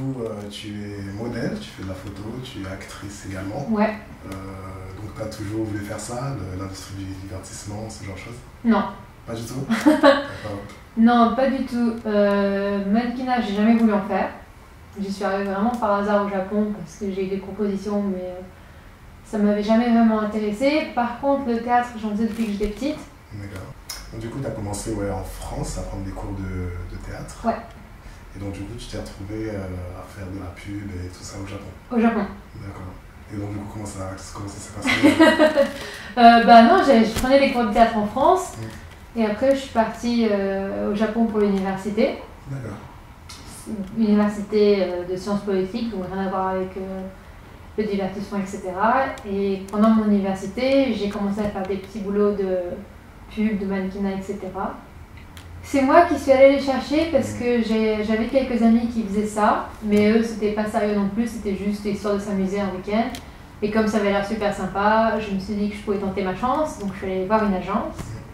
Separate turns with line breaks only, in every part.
coup, tu es modèle, tu fais de la photo, tu es actrice également.
Ouais.
Donc tu as toujours voulu faire ça, l'industrie du divertissement, ce genre de choses?
Non.
Pas du tout? D'accord.
Non, pas du tout. Mannequinat, j'ai jamais voulu en faire. J'y suis arrivée vraiment par hasard au Japon parce que j'ai eu des propositions, mais ça m'avait jamais vraiment intéressée. Par contre, le théâtre, j'en faisais depuis que j'étais petite.
D'accord. Donc du coup, tu as commencé en France à prendre des cours de théâtre.
Ouais.
Et donc du coup, tu t'es retrouvée à faire de la pub et tout ça au Japon.
Au Japon.
D'accord. Et donc du coup, comment ça s'est passé?
Bah non, je prenais des cours de théâtre en France. Et après, je suis partie au Japon pour l'université.
D'accord.
Université de sciences politiques, donc rien à voir avec le divertissement, etc. Et pendant mon université, j'ai commencé à faire des petits boulots de pub, de mannequinat, etc. C'est moi qui suis allée les chercher parce que j'avais quelques amis qui faisaient ça, mais eux, c'était pas sérieux non plus, c'était juste histoire de s'amuser un week-end. Et comme ça avait l'air super sympa, je me suis dit que je pouvais tenter ma chance, donc je suis allée voir une agence.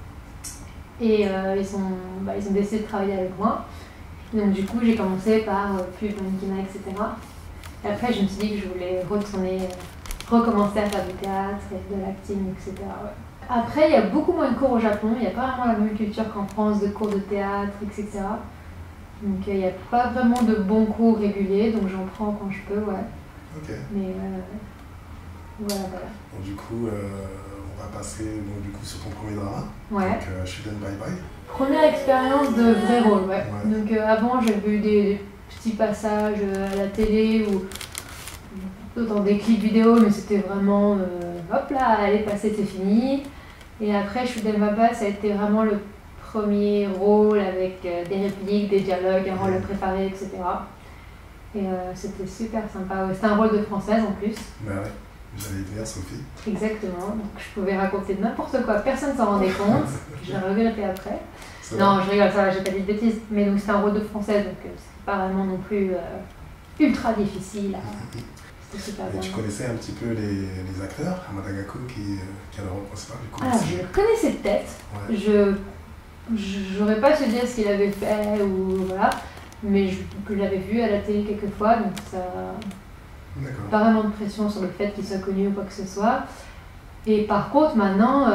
Et ils ont décidé de travailler avec moi. Donc du coup, j'ai commencé par pub, mannequinat, etc. Et après, je me suis dit que je voulais recommencer à faire du théâtre, et de l'acting, etc. Ouais. Après, il y a beaucoup moins de cours au Japon. Il n'y a pas vraiment la même culture qu'en France de cours de théâtre, etc. Donc il n'y a pas vraiment de bons cours réguliers, donc j'en prends quand je peux, ouais.
Ok.
Mais voilà.
Donc du coup, on va passer sur ton premier drama.
Ouais.
Donc Shuden Bye Bye.
Première expérience de vrai rôle, ouais.
Ouais.
Donc avant, j'avais eu des petits passages à la télé ou dans des clips vidéo, mais c'était vraiment hop là, elle est passée, c'est fini. Et après, Shuden Bye Bye, ça a été vraiment le premier rôle avec des répliques, des dialogues, un rôle préparé, etc. Et c'était super sympa. Ouais. C'était un rôle de française en plus.
Bah ouais, j'allais dire Sophie.
Exactement, donc je pouvais raconter n'importe quoi, personne ne s'en rendait compte. J'ai regretté après. Non, je rigole, ça va, j'ai pas dit de bêtises. Mais donc c'était un rôle de française, donc c'est pas vraiment non plus ultra difficile. C'était super bien.
Et tu connaissais un petit peu les acteurs, Hamada Gakko qui a le rôle principal du coup.
Alors, je le connaissais de tête.
Ouais.
J'aurais pas su dire ce qu'il avait fait ou voilà, mais je l'avais vu à la télé quelques fois, donc ça.
D'accord.
Pas vraiment de pression sur le fait qu'il soit connu ou quoi que ce soit. Et par contre, maintenant,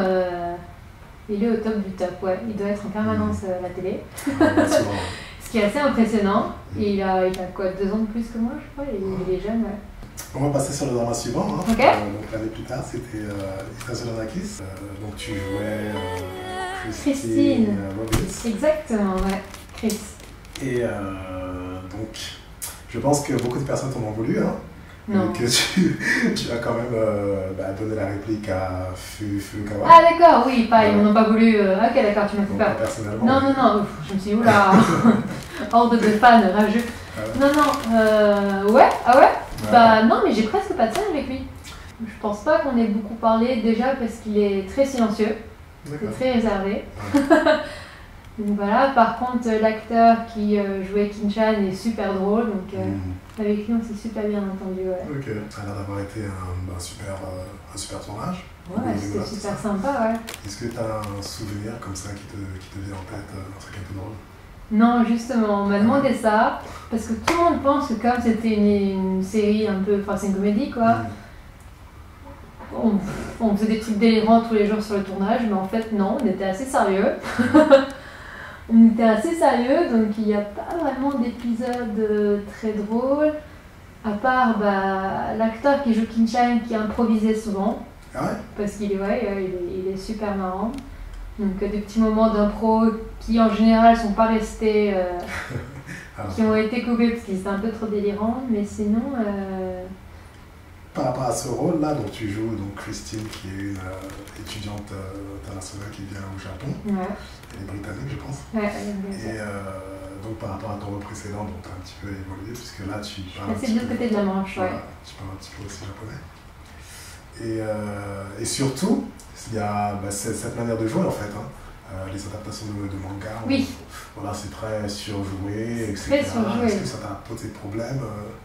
il est au top du top, ouais. Il doit être en permanence à la télé. Ce qui est assez impressionnant. Et il a quoi, 2 ans de plus que moi, je crois, il est jeune, ouais.
On va passer sur le drama suivant. Hein.
Ok.
Donc l'année plus tard, c'était Itazolanakis. Donc tu jouais Christine Robbins.
Exactement, ouais. Chris.
Et donc, je pense que beaucoup de personnes t'en ont voulu. Hein.
Non.
Et que tu as quand même donné la réplique à Fukawa.
Ah d'accord, oui, pas, ils m'en ont pas voulu. Ok, d'accord, tu m'as fait peur.
Personnellement.
Non, je me suis dit, oula, horde de fans rageux. Non, ouais, ah ouais. Bah non, mais j'ai presque pas de scène avec lui. Je pense pas qu'on ait beaucoup parlé, déjà parce qu'il est très silencieux, il est très réservé. Donc voilà, par contre l'acteur qui jouait Kinchan est super drôle, donc avec lui on s'est super bien entendu. Ouais.
Ok, ça a l'air d'avoir été un super tournage.
Ouais, c'était super sympa, ouais.
Est-ce que tu as un souvenir comme ça qui te vient en tête, un truc un peu drôle?
Non, justement, on m'a demandé ça, parce que tout le monde pense que comme c'était une série un peu, enfin c'est une comédie quoi, on faisait des trucs délirants tous les jours sur le tournage, mais en fait non, on était assez sérieux. On était assez sérieux, donc il n'y a pas vraiment d'épisode très drôle, à part l'acteur qui joue Kinchan qui improvisait souvent, parce qu'il il est super marrant. Donc des petits moments d'impro qui en général sont pas restés, qui ont été coupés parce qu'ils étaient un peu trop délirants, mais sinon...
Par rapport à ce rôle-là, dont tu joues donc Christine, qui est une étudiante internationale qui vient au Japon, elle est britannique je pense, et donc par rapport à ton rôle précédent, dont tu as un petit peu évolué, puisque là tu parles
c'est de l'autre côté de la Manche,
tu parles un petit peu aussi japonais. Et surtout, il y a cette manière de jouer en fait, les adaptations de manga, voilà, c'est très surjoué, etc. Est-ce que ça t'a posé problème?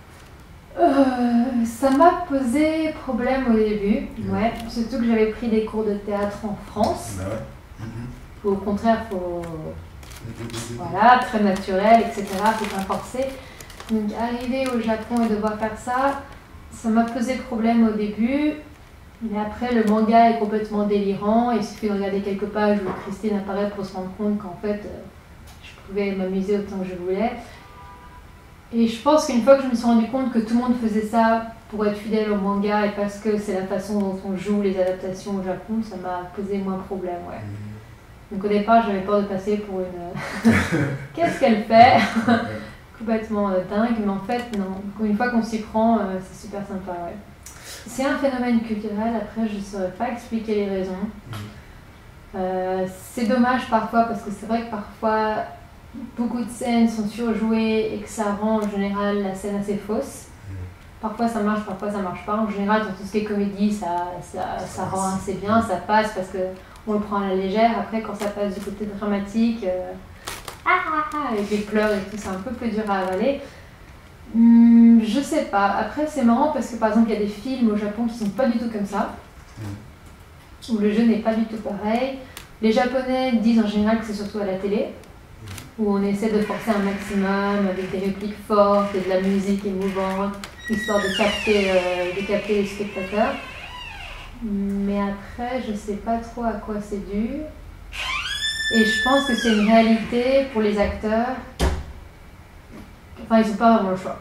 Ça m'a posé problème au début, surtout que j'avais pris des cours de théâtre en France. Au contraire, faut voilà, très naturel, etc. Faut pas forcer. Donc arriver au Japon et devoir faire ça, ça m'a posé problème au début. Mais après, le manga est complètement délirant. Il suffit de regarder quelques pages où Christine apparaît pour se rendre compte qu'en fait, je pouvais m'amuser autant que je voulais. Et je pense qu'une fois que je me suis rendu compte que tout le monde faisait ça pour être fidèle au manga et parce que c'est la façon dont on joue les adaptations au Japon, ça m'a posé moins de problème, ouais. Donc au départ, j'avais peur de passer pour une... Qu'est-ce qu'elle fait? Complètement dingue, mais en fait, non. Une fois qu'on s'y prend, c'est super sympa, ouais. C'est un phénomène culturel, après je ne saurais pas expliquer les raisons. C'est dommage parfois parce que c'est vrai que parfois beaucoup de scènes sont surjouées et que ça rend en général la scène assez fausse. Parfois ça marche, parfois ça marche pas. En général, dans tout ce qui est comédie, ça rend assez bien, ça passe parce qu'on le prend à la légère. Après, quand ça passe du côté dramatique, avec des pleurs et tout, c'est un peu plus dur à avaler. Je sais pas. Après, c'est marrant parce que par exemple, il y a des films au Japon qui sont pas du tout comme ça, où le jeu n'est pas du tout pareil. Les Japonais disent en général que c'est surtout à la télé, où on essaie de forcer un maximum avec des répliques fortes et de la musique émouvante, histoire de capter les spectateurs. Mais après, je sais pas trop à quoi c'est dû. Et je pense que c'est une réalité pour les acteurs. Enfin, ils n'ont pas vraiment le choix.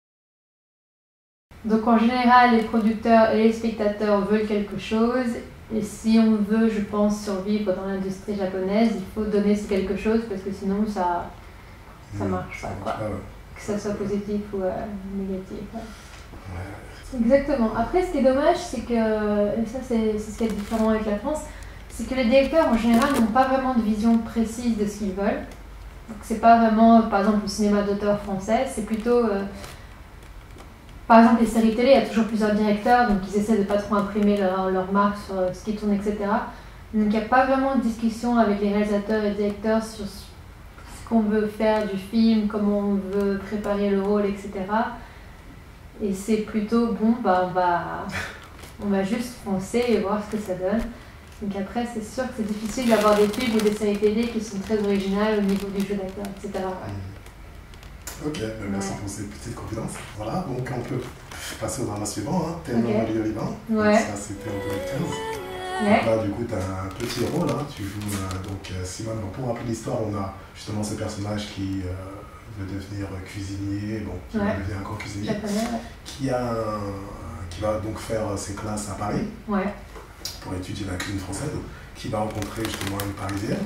Donc en général, les producteurs et les spectateurs veulent quelque chose. Et si on veut, je pense, survivre dans l'industrie japonaise, il faut donner ce quelque chose parce que sinon ça marche pas, quoi. Que ça soit positif ou négatif. Ouais. Exactement. Après, ce qui est dommage, c'est que, et ça c'est ce qui est différent avec la France, c'est que les directeurs en général n'ont pas vraiment de vision précise de ce qu'ils veulent. Donc c'est pas vraiment, par exemple, le cinéma d'auteur français, c'est plutôt... par exemple, les séries télé, il y a toujours plusieurs directeurs, donc ils essaient de pas trop imprimer leur marque sur ce qui tourne, etc. Donc il n'y a pas vraiment de discussion avec les réalisateurs et directeurs sur ce qu'on veut faire du film, comment on veut préparer le rôle, etc. Et c'est plutôt, bon, bah, on va juste foncer et voir ce que ça donne. Donc après, c'est sûr que c'est difficile d'avoir des films ou des séries télé qui sont très originales au niveau du jeu d'acteur, etc.
Ok, merci pour ces petites confidences. Voilà, donc on peut passer au drama suivant, hein. T'es okay. Le Liban. Ouais. Ça, c'était en 2015. Ouais. Là, du coup, tu as un petit rôle, hein. Tu joues Simone. Bon, pour rappeler l'histoire, on a justement ce personnage qui veut devenir cuisinier, bon, qui va devenir un grand cuisinier, qui va donc faire ses classes à Paris pour étudier la cuisine française, qui va rencontrer justement une Parisienne.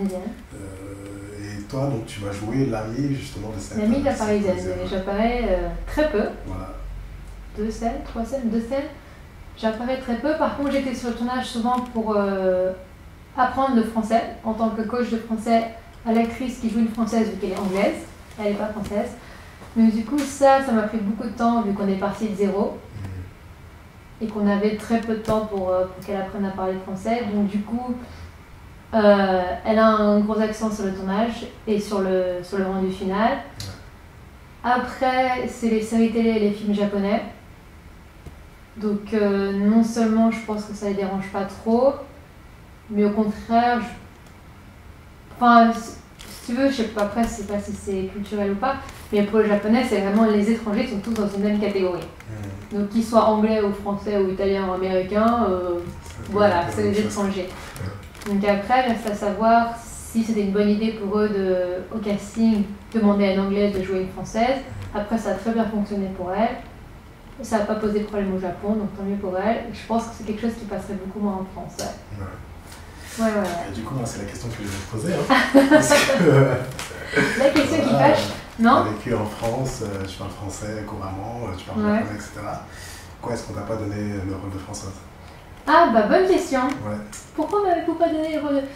Et toi, donc, tu vas jouer l'amie justement de cette...
L'amie de la Parisienne, j'apparais très peu. Voilà. 2 scènes, 3 scènes, 2 scènes. J'apparais très peu. Par contre, j'étais sur le tournage souvent pour apprendre le français. En tant que coach de français à l'actrice qui joue une française vu qu'elle est anglaise. Elle n'est pas française. Mais du coup, ça m'a pris beaucoup de temps vu qu'on est parti de zéro. Et qu'on avait très peu de temps pour qu'elle apprenne à parler français. Donc du coup... elle a un gros accent sur le tournage et sur le rendu final. Après, c'est les séries télé et les films japonais. Donc non seulement je pense que ça les dérange pas trop, mais au contraire, enfin, si tu veux, je sais pas, après, je sais pas si c'est culturel ou pas, mais pour le japonais, c'est vraiment les étrangers sont tous dans une même catégorie. Donc qu'ils soient anglais ou français ou italien ou américain, voilà, c'est les étrangers. Donc après, reste à savoir si c'était une bonne idée pour eux au casting demander à une anglaise de jouer une française. Après, ça a très bien fonctionné pour elle. Ça n'a pas posé de problème au Japon, donc tant mieux pour elle. Je pense que c'est quelque chose qui passerait beaucoup moins en France. Ouais.
Et du coup, moi, c'est la question que je vais te poser. Hein. Parce que,
la question qui fâche, non?
Tu as vécu en France, tu parles français couramment, tu parles japonais, etc. Pourquoi est-ce qu'on t'a pas donné le rôle de Françoise?
Ah, bah bonne question.
Ouais.
Pourquoi m'avez-vous pas donné le rôle de...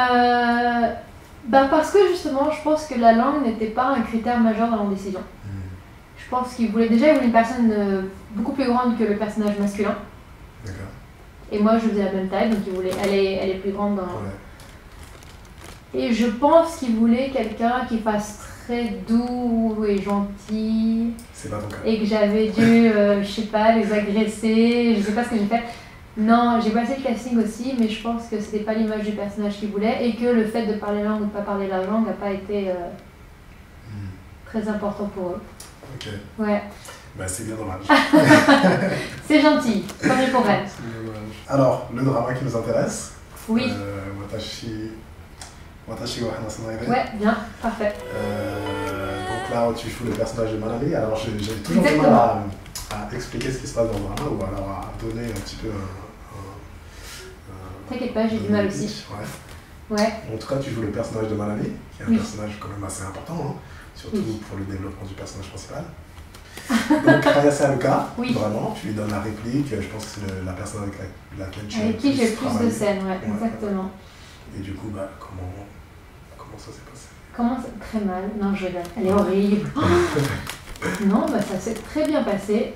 Bah parce que justement, je pense que la langue n'était pas un critère majeur dans leur décision. Je pense qu'ils voulaient une personne beaucoup plus grande que le personnage masculin.
D'accord.
Et moi, je faisais la même taille, donc ils voulaient, elle est plus grande dans... Et je pense qu'ils voulaient quelqu'un qui fasse très doux et gentil.
C'est pas ton cas.
Et que j'avais dû, je sais pas, les agresser, je sais pas ce que j'ai fait. Non, j'ai passé le casting aussi, mais je pense que c'était pas l'image du personnage qu'ils voulaient et que le fait de parler la langue ou de pas parler la langue n'a pas été très important pour eux.
Ok.
Ouais.
Bah, c'est bien dommage.
C'est gentil, tant mieux pour elle.
Alors, le drama qui nous intéresse.
Oui.
Watashi wa Hana Sanaide.
Ouais, bien, parfait.
Donc là, tu joues le personnage de Manami. Alors, j'ai toujours du mal à expliquer ce qui se passe dans le drama ou alors à donner un petit peu
T'inquiète pas, j'ai du mal aussi. Ouais.
En tout cas, tu joues le personnage de Manami, qui est un personnage quand même assez important, hein, surtout pour le développement du personnage principal. Donc, Hayase Haruka, vraiment, tu lui donnes la réplique, je pense que c'est la personne avec laquelle tu as
avec qui j'ai plus de scènes, ouais, exactement.
Et du coup, bah, comment ça s'est passé?
Très mal, non je rigole, elle est horrible. Non, bah, ça s'est très bien passé.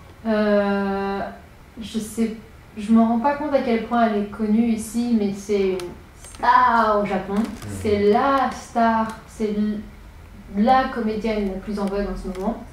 Je me rends pas compte à quel point elle est connue ici, mais c'est une star au Japon. C'est la star, c'est la comédienne la plus en vogue en ce moment.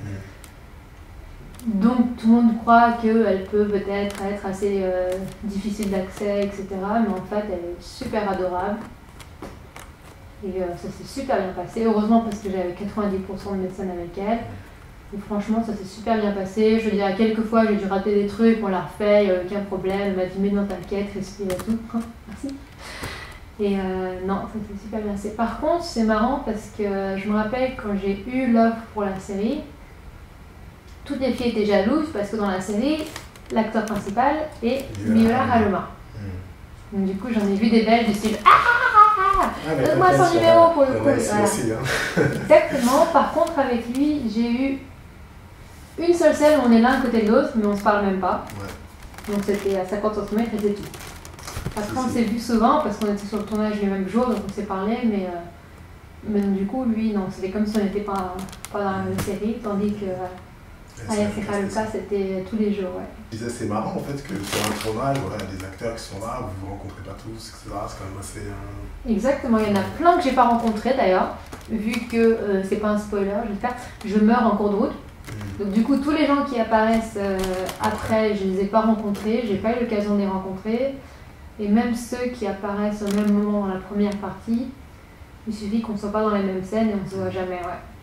Donc tout le monde croit qu'elle peut peut-être être assez difficile d'accès, etc. Mais en fait, elle est super adorable. Et ça s'est super bien passé. Heureusement parce que j'avais 90% de mes scènes avec elle. Et franchement, ça s'est super bien passé. Je veux dire, quelques fois, j'ai dû rater des trucs, on l'a refait, il n'y a aucun problème. Elle m'a dit, mais non, t'inquiète, respire et tout. Merci. Et non, ça s'est super bien passé. Par contre, c'est marrant parce que je me rappelle quand j'ai eu l'offre pour la série, toutes les filles étaient jalouses parce que dans la série, l'acteur principal est Miura Haruma. Donc du coup, j'en ai vu des belles du style donne-moi son numéro pour le coup. Voilà. Exactement. Par contre, avec lui, j'ai eu une seule scène où on est l'un à côté de l'autre, mais on se parle même pas. Donc c'était à 50 cm et c'est tout. Après, on s'est vu souvent parce qu'on était sur le tournage le même jour, donc on s'est parlé, mais du coup, lui, non, c'était comme si on n'était pas dans la même série, tandis que Hayase Haruka, c'était tous les jours.
Je disais, c'est marrant en fait que sur un tournage, voilà, des acteurs qui sont là, vous vous rencontrez pas tous, etc. C'est quand même assez.
Exactement, il y en a plein que j'ai pas rencontrés d'ailleurs, vu que c'est pas un spoiler, j'espère. Je meurs en cours de route. Donc du coup, tous les gens qui apparaissent après, je les ai pas rencontrés, j'ai pas eu l'occasion de les rencontrer. Et même ceux qui apparaissent au même moment dans la première partie, il suffit qu'on soit pas dans les mêmes scènes et on se voit jamais,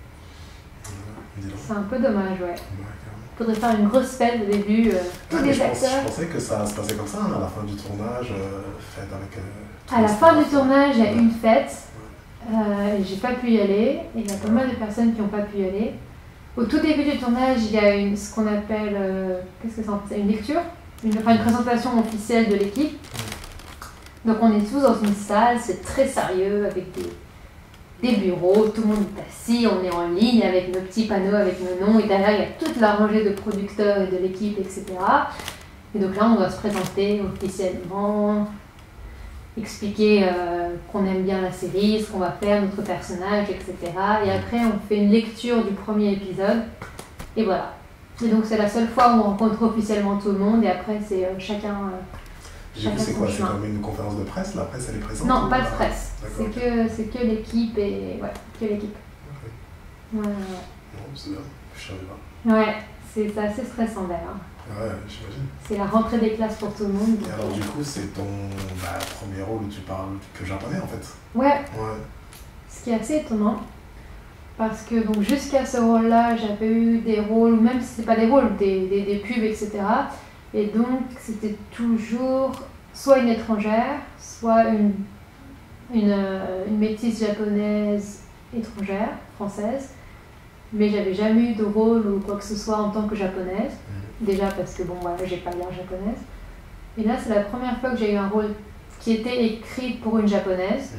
C'est un peu dommage, Faudrait faire une grosse fête au début, tous les acteurs.
Je pensais que ça se passait comme ça, à la fin du tournage, fête avec...
à la fin du tournage, il y a une fête, et j'ai pas pu y aller, et il y a pas mal de personnes qui n'ont pas pu y aller. Au tout début du tournage, il y a ce qu'on appelle, qu'est-ce que c'est, une lecture, une présentation officielle de l'équipe. Donc on est tous dans une salle, c'est très sérieux, avec des bureaux, tout le monde est assis, on est en ligne avec nos petits panneaux avec nos noms, et derrière il y a toute la rangée de producteurs et de l'équipe, etc. Et donc là on doit se présenter officiellement, expliquer qu'on aime bien la série, ce qu'on va faire, notre personnage, etc. Et après on fait une lecture du premier épisode, et voilà. Et donc c'est la seule fois où on rencontre officiellement tout le monde, et après c'est chacun...
Du coup, c'est quoi? C'est comme une conférence de presse? La presse, elle est présente?
Non, pas de presse. C'est que l'équipe et... Ouais, que l'équipe.
Non, c'est bien. Je savais pas.
Ouais, c'est assez stressant d'ailleurs.
Ouais, j'imagine.
C'est la rentrée des classes pour tout le monde.
Et alors, du coup, c'est ton premier rôle où tu parles que japonais, en fait?
Ouais. Ce qui est assez étonnant. Parce que donc jusqu'à ce rôle-là, j'avais eu des rôles, même si c'est pas des rôles, des pubs, etc. Et donc, c'était toujours soit une étrangère, soit une métisse japonaise étrangère, française. Mais j'avais jamais eu de rôle ou quoi que ce soit en tant que japonaise. Déjà parce que, bon, voilà, j'ai pas l'air japonaise. Et là, c'est la première fois que j'ai eu un rôle qui était écrit pour une japonaise.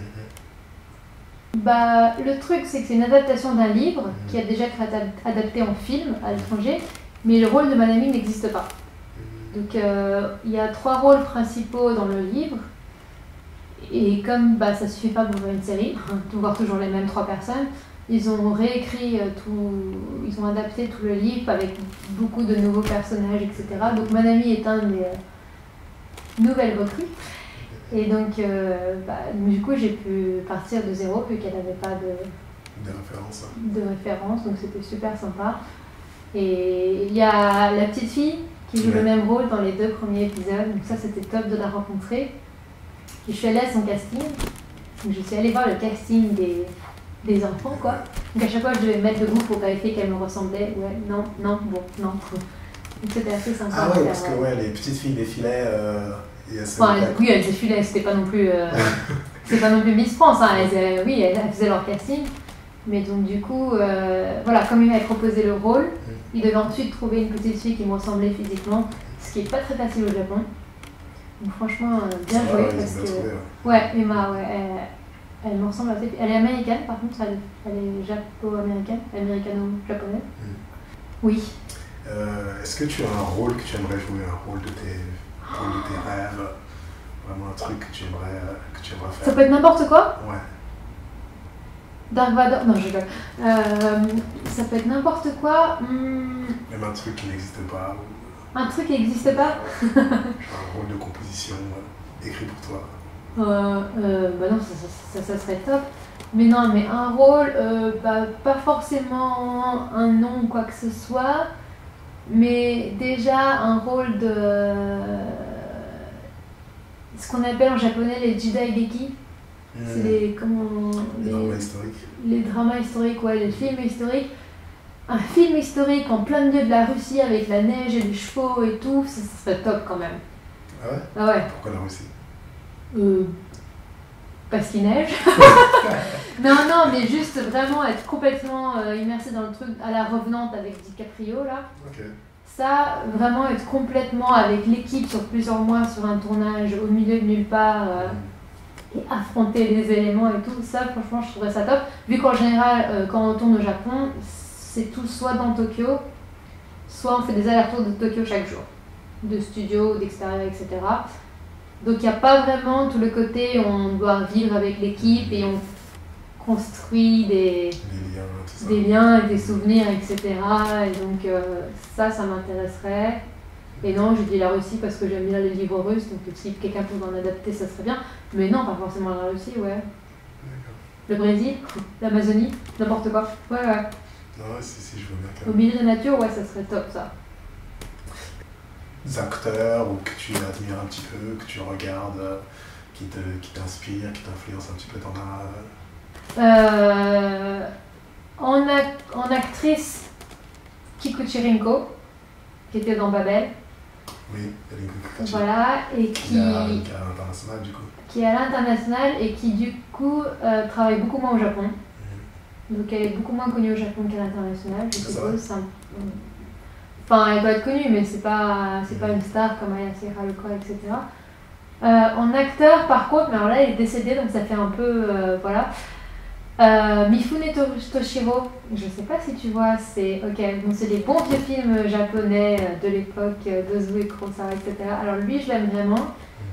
Bah, le truc, c'est que c'est une adaptation d'un livre qui a déjà été adapté en film à l'étranger, mais le rôle de Manami n'existe pas. Donc il y a 3 rôles principaux dans le livre, et comme ça suffit pas pour voir une série, de voir toujours les mêmes 3 personnes, ils ont réécrit ils ont adapté tout le livre avec beaucoup de nouveaux personnages, etc. Donc Manami est un des nouvelles recrues, et donc du coup j'ai pu partir de zéro vu qu'elle n'avait pas de référence, donc c'était super sympa. Et il y a la petite fille qui joue le même rôle dans les 2 premiers épisodes, donc ça c'était top de la rencontrer. Et je suis allée à son casting, donc je suis allée voir le casting des enfants, quoi. Donc à chaque fois, je devais mettre debout pour vérifier qu'elle me ressemblait. Ouais, non, bon, non. Donc c'était assez sympa.
Ah ouais, parce que les petites filles défilaient.
Enfin, oui, elles défilaient, c'était pas non plus. C'est pas non plus Miss France, hein. Elles faisaient leur casting. Mais donc du coup, voilà, comme il m'avait proposé le rôle, il devait ensuite trouver une petite fille qui me ressemblait physiquement, ce qui est pas très facile au Japon. Donc franchement, bien joué parce que... Ouais, Emma, elle me ressemble assez... Elle est américaine par contre, elle est japo-américaine, américano-japonaise. Oui.
Est-ce que tu as un rôle que tu aimerais jouer, un rôle de tes rêves, vraiment un truc que tu aimerais faire?
Ça peut être n'importe quoi?
Ouais.
Dark Vador, non je rigole. Ça peut être n'importe quoi.
Même un truc qui n'existe pas.
Un truc qui n'existe pas?
Un rôle de composition écrit pour toi.
Bah non, ça serait top. Mais non, mais un rôle, pas forcément un nom ou quoi que ce soit, mais déjà un rôle de ce qu'on appelle en japonais les jidaigeki. C'est les
dramas historiques.
Les dramas historiques, ouais, les films historiques. Un film historique en plein milieu de la Russie avec la neige et les chevaux et tout, ça serait top quand même.
Ah ouais?
Ah ouais.
Pourquoi la Russie?
Parce qu'il neige. non, mais juste vraiment être complètement immersé dans le truc à la revenante avec DiCaprio là.
Ok.
Ça, vraiment être complètement avec l'équipe sur plusieurs mois sur un tournage au milieu de nulle part. Et affronter les éléments et tout, ça franchement je trouverais ça top. Vu qu'en général quand on tourne au Japon, c'est tout soit dans Tokyo, soit on fait des allers-retours de Tokyo chaque jour, de studio, d'extérieur, etc. Donc il n'y a pas vraiment tout le côté où on doit vivre avec l'équipe et on construit des liens et des souvenirs, etc. Et donc ça m'intéresserait. Et non, je dis la Russie parce que j'aime bien les livres russes, donc si quelqu'un pouvait en adapter, ça serait bien. Mais non, pas forcément la Russie, ouais. Le Brésil, l'Amazonie, n'importe quoi. Ouais.
Non, si, je veux bien.
Au milieu de la nature, ouais, ça serait top, ça.
Des acteurs ou que tu admires un petit peu, que tu regardes, qui t'inspirent, qui t'influencent un petit peu, t'en as...
En actrice, Kikuchirinko, qui était dans Babel.
Oui,
voilà, et qui
est à l'international du coup.
Qui est à l'international et qui du coup travaille beaucoup moins au Japon. Donc elle est beaucoup moins connue au Japon qu'à l'international, je suppose. Enfin, elle doit être connue, mais c'est pas une star comme Ayase Haruka, etc. En acteur, par contre, mais alors là, il est décédé, donc ça fait un peu... voilà. Mifune Toshiro, je sais pas si tu vois, c'est des bons vieux films japonais de l'époque, d'Ozu et Kurosawa, etc. Alors lui, je l'aime vraiment.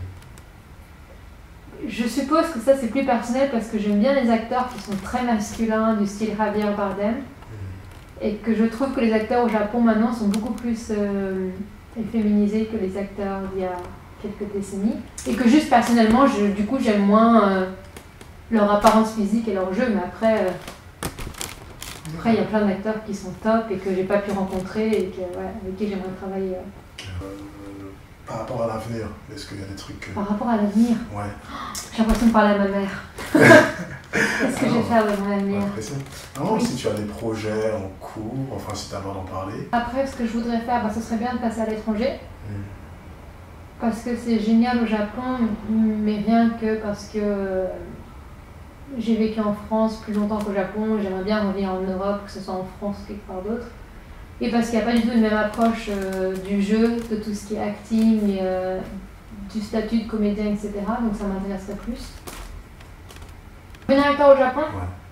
Je suppose que ça c'est plus personnel parce que j'aime bien les acteurs qui sont très masculins, du style Javier Bardem, et que je trouve que les acteurs au Japon maintenant sont beaucoup plus féminisés que les acteurs d'il y a quelques décennies, et que juste personnellement, du coup, j'aime moins leur apparence physique et leur jeu, mais après il y a plein d'acteurs qui sont top et que j'ai pas pu rencontrer et avec qui j'aimerais travailler.
Par rapport à l'avenir, est-ce qu'il y a des trucs...
Par rapport à l'avenir?
Ouais.
J'ai l'impression de parler à ma mère. Qu'est-ce que je vais faire avec mon avenir?
Non, si tu as des projets en cours, enfin si tu as le droit d'en parler.
Après, ce que je voudrais faire, ce serait bien de passer à l'étranger. Parce que c'est génial au Japon, mais rien que parce que j'ai vécu en France plus longtemps qu'au Japon, j'aimerais bien revenir en Europe, que ce soit en France ou quelque part d'autre. Et parce qu'il n'y a pas du tout une même approche du jeu, de tout ce qui est acting, et, du statut de comédien, etc. Donc ça m'intéresserait plus. Devenir acteur au Japon,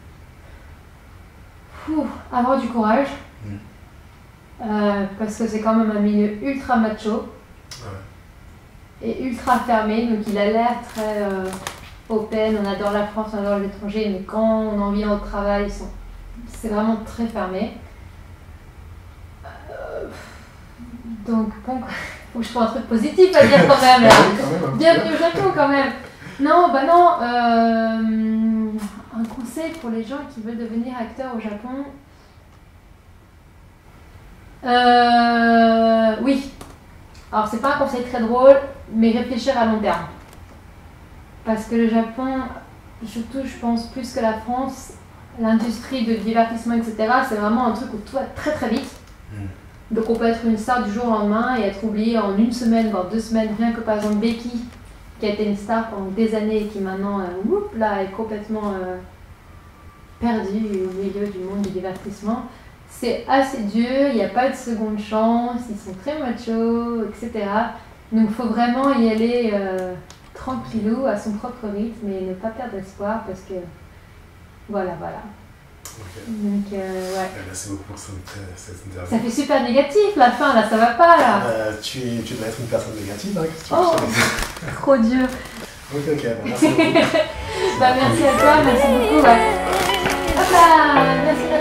avoir du courage. Parce que c'est quand même un milieu ultra macho. Et ultra fermé, donc il a l'air très open, on adore la France, on adore l'étranger, mais quand on en vient au travail, c'est vraiment très fermé. Donc bon, faut que je trouve un truc positif à dire quand même là. Bienvenue au Japon quand même. Non, un conseil pour les gens qui veulent devenir acteurs au Japon. Oui. Alors c'est pas un conseil très drôle, mais réfléchir à long terme. Parce que le Japon, surtout je pense plus que la France, l'industrie de divertissement, etc., c'est vraiment un truc où tout va très très vite. Donc on peut être une star du jour au lendemain et être oublié en 1 semaine, voire 2 semaines, rien que par exemple Becky, qui a été une star pendant des années et qui maintenant là, est complètement perdue au milieu du monde du divertissement. C'est assez dur, il n'y a pas de seconde chance, ils sont très machos, etc. Donc il faut vraiment y aller tranquillou, à son propre rythme et ne pas perdre espoir parce que voilà.
Okay.
Donc ouais.
Merci beaucoup pour cette interview.
Ça fait super négatif la fin, là, ça va pas là.
Tu dois être une personne négative, hein,
oh, trop dur.
Ok, merci beaucoup.
Merci à toi, merci beaucoup. Ouais. Hop là, merci.